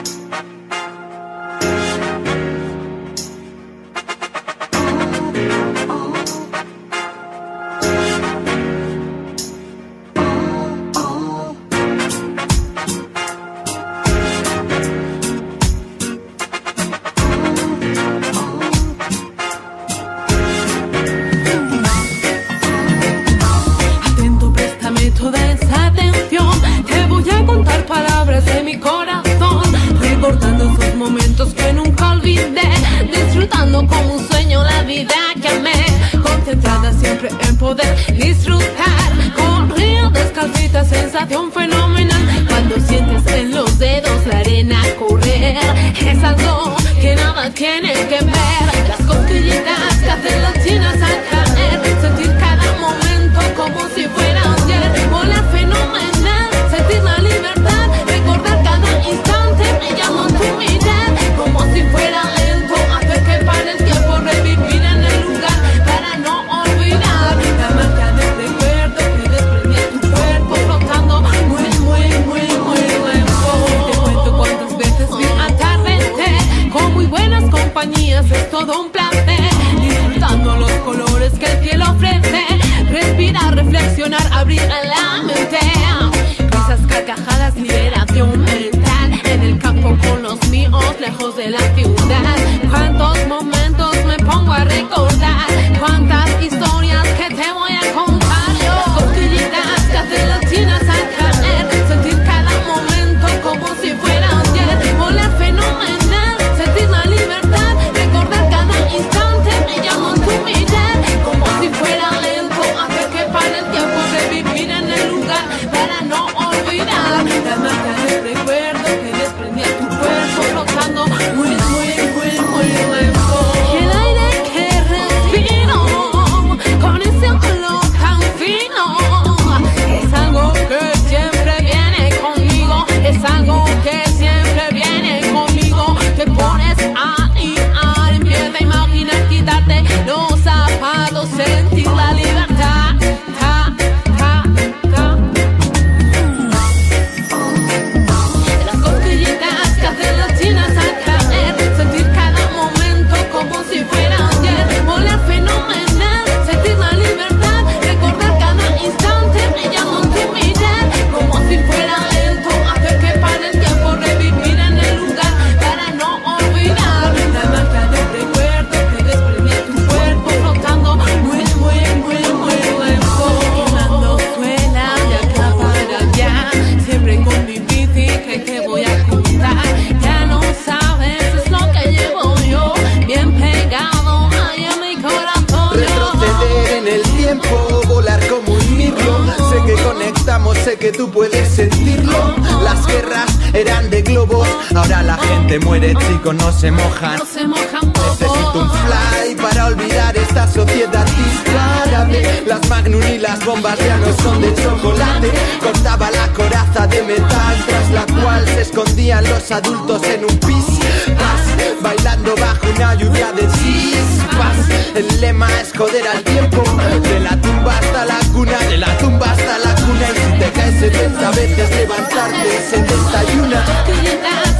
sé que tú puedes sentirlo. Las guerras eran de globos, ahora la gente muere, chicos, no se mojan. Necesito un fly para olvidar esta sociedad disparable. Las Magnum y las bombas ya no son de chocolate. Cortaba la coraza de metal tras la cual se escondían los adultos en un pis pas, bailando bajo una lluvia de chispas. El lema es joder al tiempo, de la tumba hasta la cuna, de la tumba hasta la cuna. Y si te caes 70 veces levantarte 71.